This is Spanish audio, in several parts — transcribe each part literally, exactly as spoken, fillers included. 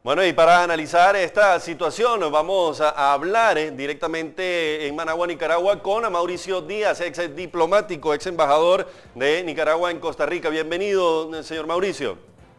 Bueno, y para analizar esta situación vamos a, a hablar eh, directamente en Managua, Nicaragua, con Mauricio Díaz, ex diplomático, ex embajador de Nicaragua en Costa Rica. Bienvenido, señor Mauricio.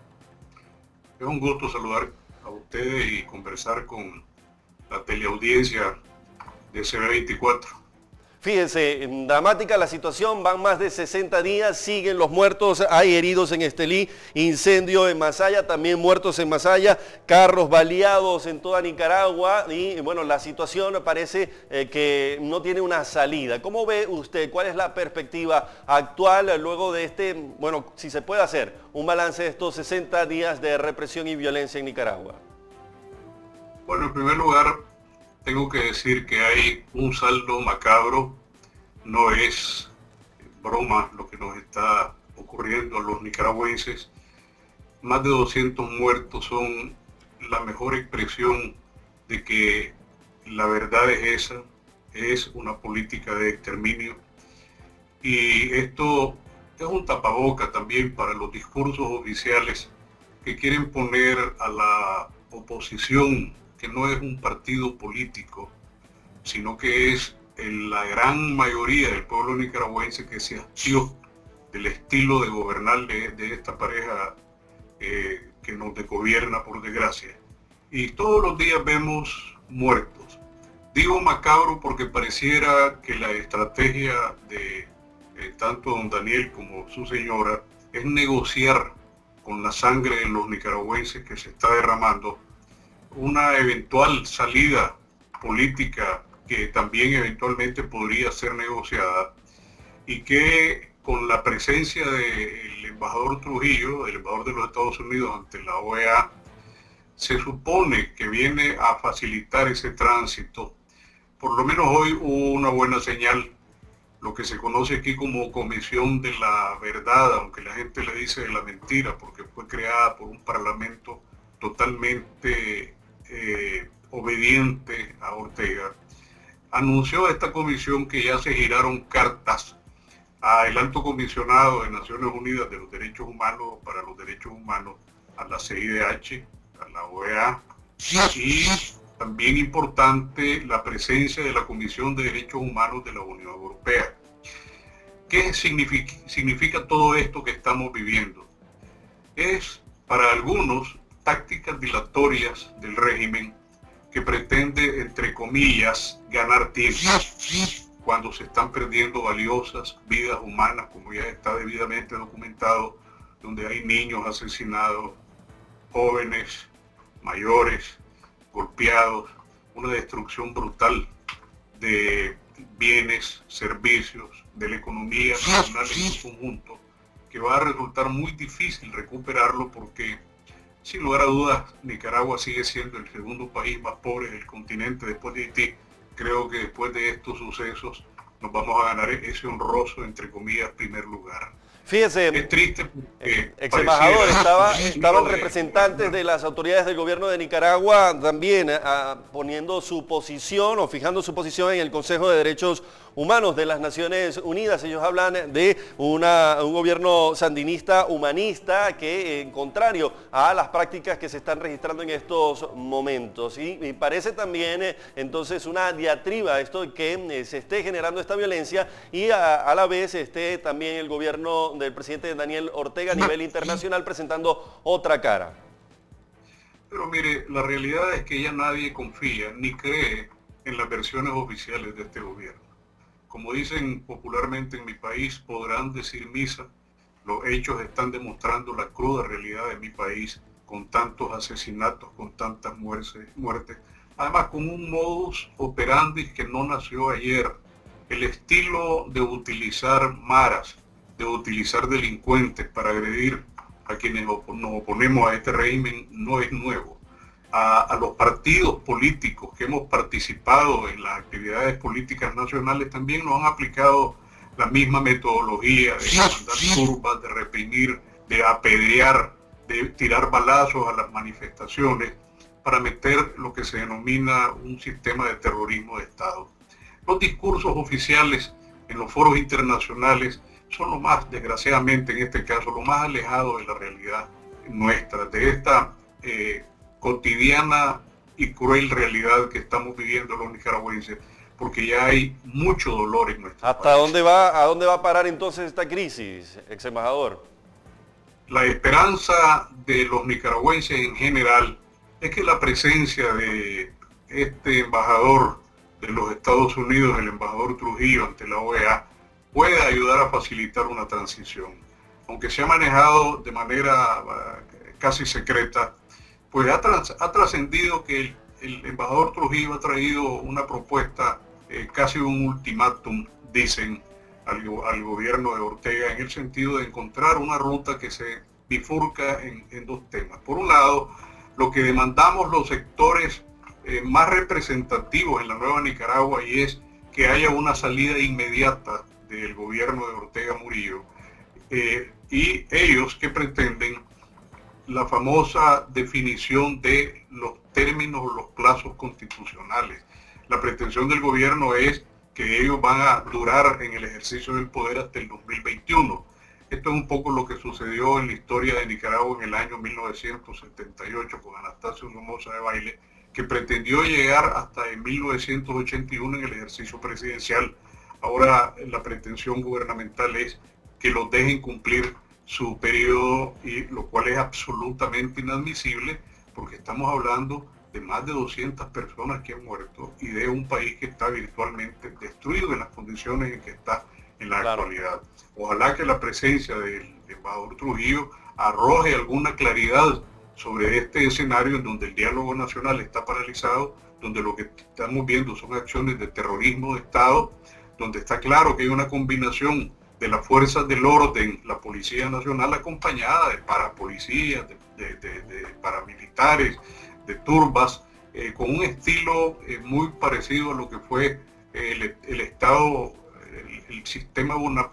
Es un gusto saludar a ustedes y conversar con la teleaudiencia de C B veinticuatro. Fíjense, dramática la situación, van más de sesenta días, siguen los muertos, hay heridos en Estelí, incendio en Masaya, también muertos en Masaya, carros baleados en toda Nicaragua y bueno, la situación parece eh, que no tiene una salida. ¿Cómo ve usted? ¿Cuál es la perspectiva actual luego de este, bueno, si se puede hacer, un balance de estos sesenta días de represión y violencia en Nicaragua? Bueno, en primer lugar, tengo que decir que hay un saldo macabro, no es broma lo que nos está ocurriendo a los nicaragüenses. Más de doscientos muertos son la mejor expresión de que la verdad es esa, es una política de exterminio. Y esto es un tapaboca también para los discursos oficiales que quieren poner a la oposición, que no es un partido político, sino que es la gran mayoría del pueblo nicaragüense que se hastió del estilo de gobernar de, de esta pareja eh, que nos gobierna, por desgracia. Y todos los días vemos muertos. Digo macabro porque pareciera que la estrategia de eh, tanto don Daniel como su señora es negociar con la sangre de los nicaragüenses que se está derramando una eventual salida política que también eventualmente podría ser negociada, y que con la presencia del embajador Trujillo, el embajador de los Estados Unidos ante la O E A, se supone que viene a facilitar ese tránsito. Por lo menos hoy hubo una buena señal, lo que se conoce aquí como Comisión de la Verdad, aunque la gente le dice de la mentira, porque fue creada por un parlamento totalmente eh, obediente a Ortega. Anunció esta comisión que ya se giraron cartas al alto comisionado de Naciones Unidas de los Derechos Humanos para los Derechos Humanos, a la C I D H, a la O E A, y también importante la presencia de la Comisión de Derechos Humanos de la Unión Europea. ¿Qué significa, significa todo esto que estamos viviendo? Es para algunos tácticas dilatorias del régimen que pretende, entre comillas, ganar tiempo cuando se están perdiendo valiosas vidas humanas, como ya está debidamente documentado, donde hay niños asesinados, jóvenes, mayores, golpeados, una destrucción brutal de bienes, servicios, de la economía nacional en su conjunto, que va a resultar muy difícil recuperarlo porque, sin lugar a dudas, Nicaragua sigue siendo el segundo país más pobre del continente después de Haití. Creo que después de estos sucesos nos vamos a ganar ese honroso, entre comillas, primer lugar. Fíjese, es triste porque ex embajador, estaba, estaban de, representantes de las autoridades del gobierno de Nicaragua también a, poniendo su posición o fijando su posición en el Consejo de Derechos Humanos de las Naciones Unidas. Ellos hablan de una, un gobierno sandinista humanista que, en contrario a las prácticas que se están registrando en estos momentos. Y, y parece también eh, entonces una diatriba esto que eh, se esté generando esta violencia y a, a la vez esté también el gobierno del presidente Daniel Ortega a nivel internacional presentando otra cara. Pero mire, la realidad es que ya nadie confía ni cree en las versiones oficiales de este gobierno. Como dicen popularmente en mi país, podrán decir misa, los hechos están demostrando la cruda realidad de mi país, con tantos asesinatos, con tantas muertes, además con un modus operandi que no nació ayer. El estilo de utilizar maras, de utilizar delincuentes para agredir a quienes nos oponemos a este régimen no es nuevo. A, a los partidos políticos que hemos participado en las actividades políticas nacionales también nos han aplicado la misma metodología de mandar turbas, de reprimir, de apedrear, de tirar balazos a las manifestaciones para meter lo que se denomina un sistema de terrorismo de Estado. Los discursos oficiales en los foros internacionales son lo más, desgraciadamente en este caso, lo más alejado de la realidad nuestra, de esta eh, cotidiana y cruel realidad que estamos viviendo los nicaragüenses, porque ya hay mucho dolor en nuestro ¿Hasta país. dónde va, a dónde va a parar entonces esta crisis, ex embajador? La esperanza de los nicaragüenses en general es que la presencia de este embajador de los Estados Unidos, el embajador Trujillo ante la O E A, pueda ayudar a facilitar una transición. Aunque se ha manejado de manera uh, casi secreta, pues ha, trans, ha trascendido que el, el embajador Trujillo ha traído una propuesta, eh, casi un ultimátum, dicen, al, al gobierno de Ortega, en el sentido de encontrar una ruta que se bifurca en, en dos temas. Por un lado, lo que demandamos los sectores eh, más representativos en la nueva Nicaragua, y es que haya una salida inmediata del gobierno de Ortega Murillo, eh, y ellos que pretenden la famosa definición de los términos o los plazos constitucionales. La pretensión del gobierno es que ellos van a durar en el ejercicio del poder hasta el dos mil veintiuno. Esto es un poco lo que sucedió en la historia de Nicaragua en el año mil novecientos setenta y ocho con Anastasio Somoza Debayle, que pretendió llegar hasta en mil novecientos ochenta y uno en el ejercicio presidencial. Ahora la pretensión gubernamental es que los dejen cumplir su periodo, y lo cual es absolutamente inadmisible, porque estamos hablando de más de doscientas personas que han muerto y de un país que está virtualmente destruido en las condiciones en que está en la claro. actualidad. Ojalá que la presencia del embajador Trujillo arroje alguna claridad sobre este escenario en donde el diálogo nacional está paralizado, donde lo que estamos viendo son acciones de terrorismo de Estado, donde está claro que hay una combinación de las fuerzas del orden, la Policía Nacional acompañada de parapolicías, de, de, de, de paramilitares, de turbas, eh, con un estilo eh, muy parecido a lo que fue el, el Estado, el, el sistema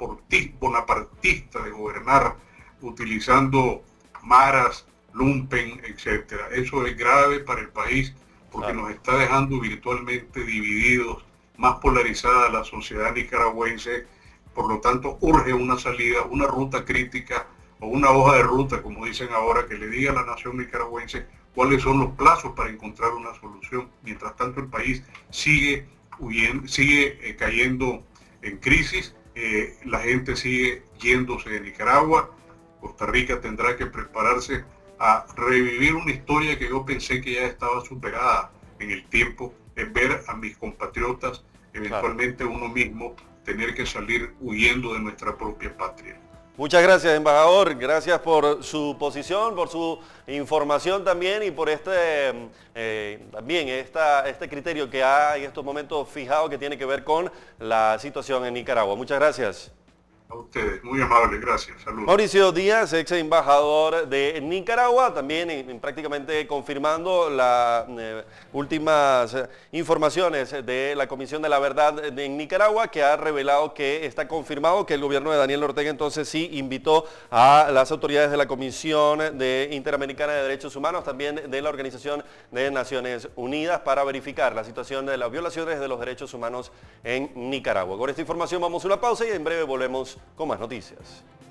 bonapartista de gobernar, utilizando maras, lumpen, etcétera. Eso es grave para el país porque claro. nos está dejando virtualmente divididos, más polarizada la sociedad nicaragüense. Por lo tanto, urge una salida, una ruta crítica o una hoja de ruta, como dicen ahora, que le diga a la nación nicaragüense cuáles son los plazos para encontrar una solución. Mientras tanto, el país sigue huyendo, sigue eh, cayendo en crisis, eh, la gente sigue yéndose de Nicaragua. Costa Rica tendrá que prepararse a revivir una historia que yo pensé que ya estaba superada en el tiempo, es ver a mis compatriotas, eventualmente claro. uno mismo, tener que salir huyendo de nuestra propia patria. Muchas gracias, embajador. Gracias por su posición, por su información también y por este eh, también esta, este criterio que ha en estos momentos fijado que tiene que ver con la situación en Nicaragua. Muchas gracias. A ustedes, muy amables, gracias. Saludos. Mauricio Díaz, ex embajador de Nicaragua, también en, en prácticamente confirmando las eh, últimas eh, informaciones de la Comisión de la Verdad de, en Nicaragua, que ha revelado que está confirmado que el gobierno de Daniel Ortega entonces sí invitó a las autoridades de la Comisión de Interamericana de Derechos Humanos, también de la Organización de Naciones Unidas, para verificar la situación de las violaciones de los derechos humanos en Nicaragua. Con esta información vamos a una pausa y en breve volvemos con más noticias.